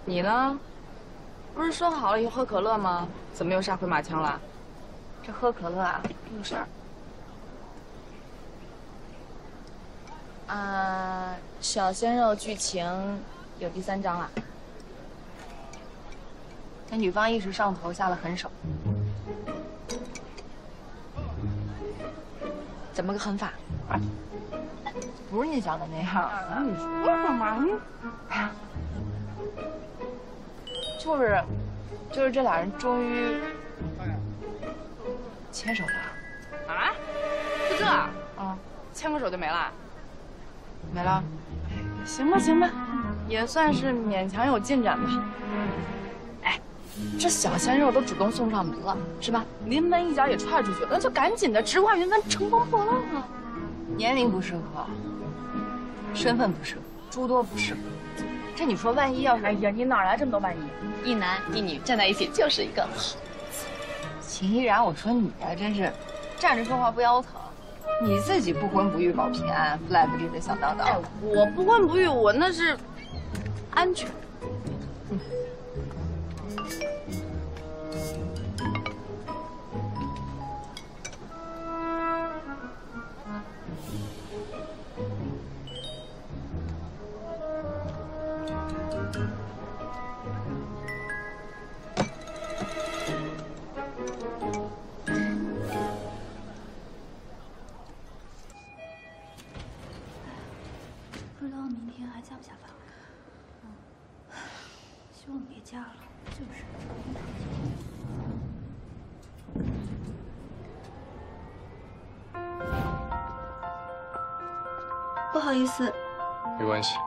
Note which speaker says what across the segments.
Speaker 1: 你呢？不是说好了以后喝可乐吗？怎么又杀回马枪了？
Speaker 2: 这喝可乐啊，有事儿。小鲜肉剧情有第3章了。这女方一时上头，下了狠手。怎么个狠法？不是你想的那样。
Speaker 1: 你说干嘛呢？
Speaker 2: 就是这俩人终于牵手了。
Speaker 1: 啊？就这？
Speaker 2: 啊，
Speaker 1: 牵个手就没了？
Speaker 2: 没了。
Speaker 1: 行吧，行吧，也算是勉强有进展吧。哎，这小鲜肉都主动送上门了，是吧？临门一脚也踹出去了，那就赶紧的直挂云帆，乘风破浪啊！
Speaker 2: 年龄不适合，身份不适合，诸多不适合。这你说，万一要是……
Speaker 1: 哎呀，你哪来这么多万一？
Speaker 2: 一男一女站在一起就是一个好。秦依然，我说你啊，真是站着说话不腰疼。你自己不婚不育保平安，赖不立的小叨叨。
Speaker 1: 哎，我不婚不育，我那是安全。
Speaker 3: 不知道明天还加不加班？希望别加了，就是。不好意思。
Speaker 4: 没关系。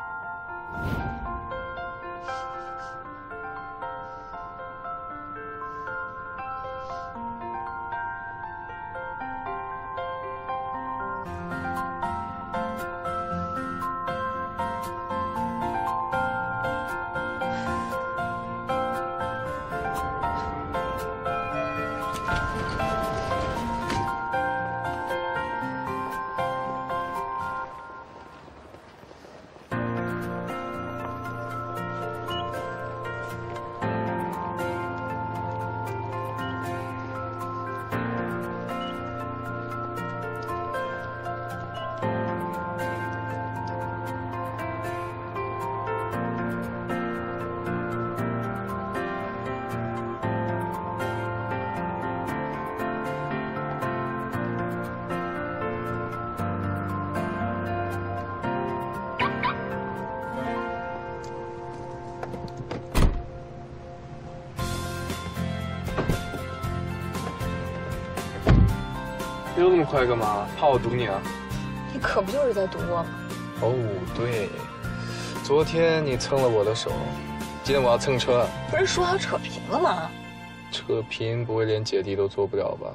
Speaker 4: 溜那么快干嘛？怕我堵你啊？
Speaker 2: 你可不就是在堵我吗？
Speaker 4: 哦，对，昨天你蹭了我的手，今天我要蹭车。
Speaker 2: 不是说好扯平了吗？
Speaker 4: 扯平不会连姐弟都做不了吧？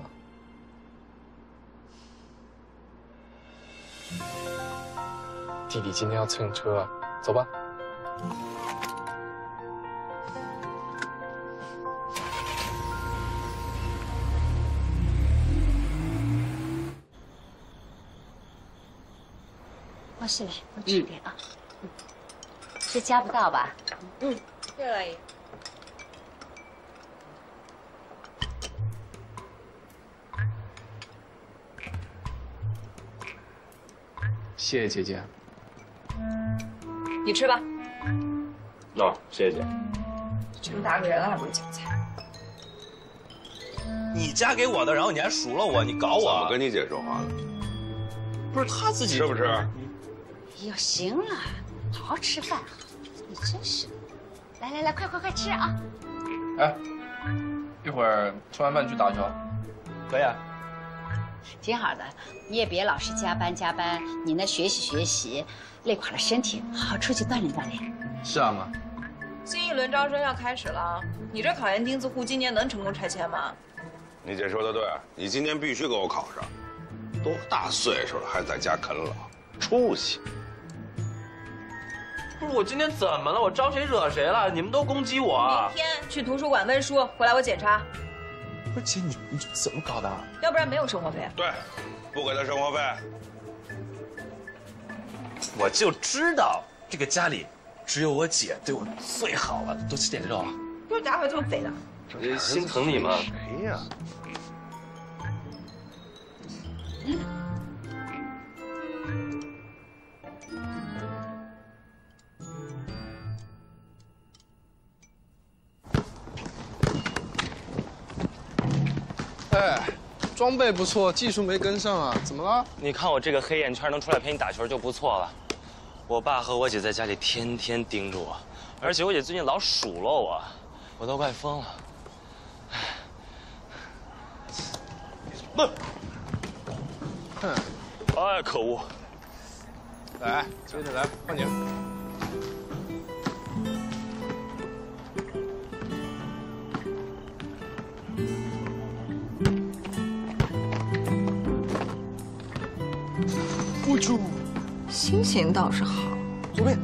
Speaker 4: 弟弟今天要蹭车，走吧。
Speaker 5: 王世磊，我这边啊，是加不到吧？
Speaker 2: 对了，阿姨。
Speaker 4: 谢谢姐姐。
Speaker 2: 你吃吧。
Speaker 6: 哦，谢谢。
Speaker 2: 这么大个人了还不会夹菜？
Speaker 6: 你嫁给我的，然后你还数落我，你搞我？
Speaker 7: 怎么跟你姐说话了？
Speaker 6: 不是他自己
Speaker 7: 吃不吃？
Speaker 5: 哎呦，行了，好好吃饭。你真是，来来来，快吃啊！
Speaker 4: 哎，一会儿吃完饭去打球。
Speaker 6: 可以啊。
Speaker 5: 挺好的，你也别老是加班，你那学习，累垮了身体，好好出去锻炼锻炼。
Speaker 4: 是啊，妈。
Speaker 2: 新一轮招生要开始了，你这考研钉子户今年能成功拆迁吗？
Speaker 7: 你姐说的对，你今年必须给我考上。多大岁数了，还在家啃老，出息！
Speaker 6: 不是我今天怎么了？我招谁惹谁了？你们都攻击我。
Speaker 2: 明天去图书馆温书，回来我检查。
Speaker 6: 不是姐，你这怎么搞的？
Speaker 2: 要不然没有生活费。
Speaker 7: 对，不给他生活费。
Speaker 6: 我就知道这个家里只有我姐对我最好了，多吃点肉啊。
Speaker 2: 这家伙这么肥的，
Speaker 6: 心疼你嘛。
Speaker 7: 谁呀？
Speaker 4: 哎，装备不错，技术没跟上啊，怎么了？
Speaker 6: 你看我这个黑眼圈能出来陪你打球就不错了。我爸和我姐在家里天天盯着我，而且我姐最近老数落我，我都快疯了。闷！
Speaker 4: 哼，
Speaker 6: 哎，可恶！
Speaker 4: 来，接着来，换你。我去，
Speaker 2: 心情倒是好。
Speaker 4: 左边。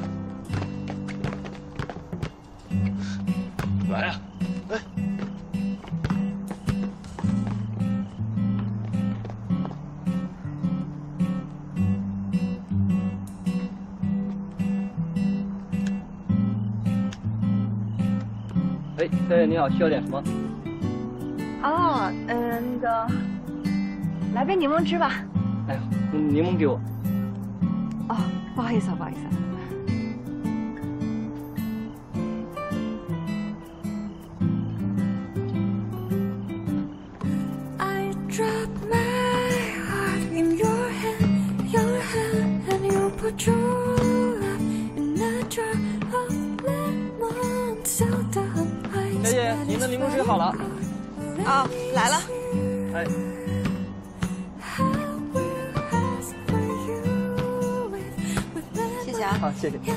Speaker 6: 来呀！来。
Speaker 8: 哎，大爷你好，需要点什么？
Speaker 2: 哦，那个，来杯柠檬汁吧。
Speaker 8: 哎呦，柠檬给我。
Speaker 2: 哦，不好意思啊，不好意思啊。
Speaker 8: 小姐，您的柠檬水好了。
Speaker 2: 哦，来了。
Speaker 8: 哎。
Speaker 2: 谢谢啊。
Speaker 8: 好，谢谢。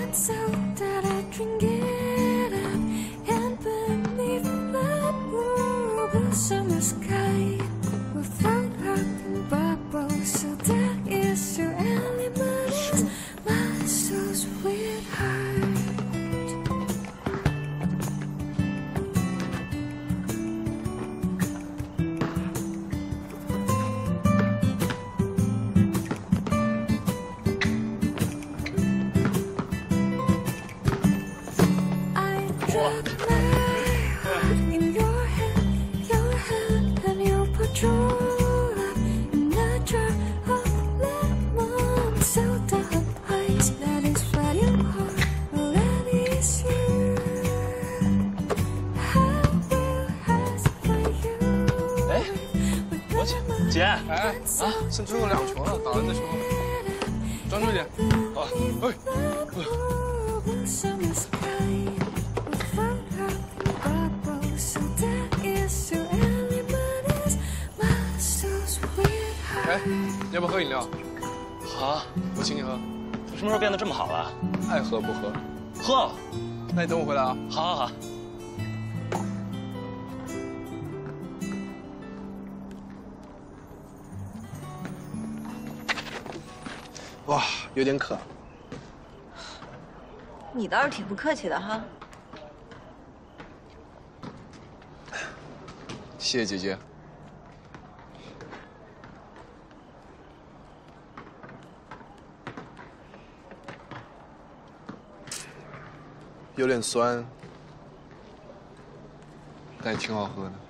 Speaker 6: 姐，
Speaker 4: 哎啊，剩最后2球了，打完再说。专注一点。好，哎，你要不要喝饮料？
Speaker 6: 好，
Speaker 4: 我请你喝。
Speaker 6: 我什么时候变得这么好了？
Speaker 4: 爱喝不喝？
Speaker 6: 喝。
Speaker 4: 那你等我回来啊。
Speaker 6: 好好好。
Speaker 4: 哇，有点渴。
Speaker 2: 你倒是挺不客气的哈。
Speaker 4: 谢谢姐姐。有点酸，但也挺好喝的。